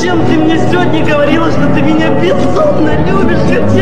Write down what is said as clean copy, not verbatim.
Зачем ты мне сегодня говорила, что ты меня безумно любишь?